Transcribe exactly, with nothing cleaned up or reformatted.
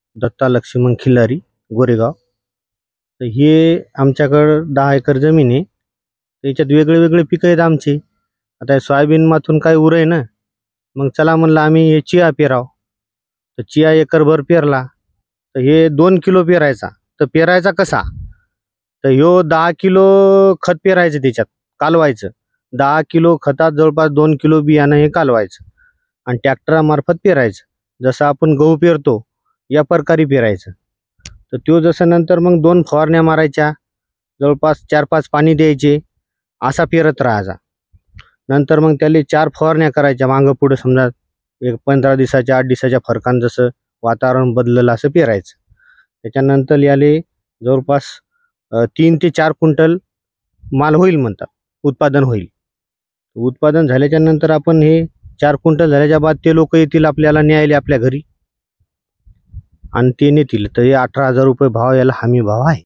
दत्ता लक्ष्मण खिल्लारी, गोरेगाव. तर हे आमच्याकडं दहा एकर जमीन आहे. त्याच्यात वेगळे वेगळे पिकं आहेत आमचे. आता सोयाबीन माथून काय उरय ना, मग चला म्हणलं आम्ही हे चिया पेराव. तर चिया एकरभर पेरला. तर हे दोन किलो पेरायचा. तर पेरायचा कसा, तर ह्यो दहा किलो खत पेरायचं, त्याच्यात कालवायचं. दहा किलो खतात जवळपास दोन किलो बियाणं हे कालवायचं आणि ट्रॅक्टरामार्फत पेरायचं. जसं आपण गहू पेरतो या प्रकारे पेरायचं. तर तो जसं नंतर मग दोन फवारण्या मारायच्या, जवळपास चार पाच पाणी द्यायचे, असा पेरत राहायचा. नंतर मग त्याला चार फवारण्या करायच्या मागं पुढं, समजा एक पंधरा दिवसाच्या आठ दिवसाच्या फरकानं जसं वातावरण बदललं असं पेरायचं. त्याच्यानंतर याले जवळपास तीन ते चार क्विंटल माल होईल म्हणतात, उत्पादन होईल. उत्पादन झाल्याच्या नंतर आपण हे चार क्विंटल झाल्याच्या बाद ते लोक येतील आपल्याला न्यायला आपल्या घरी आणि ते नेतील. तर हे अठरा हजार रुपये भाव याला हमी भाव आहे.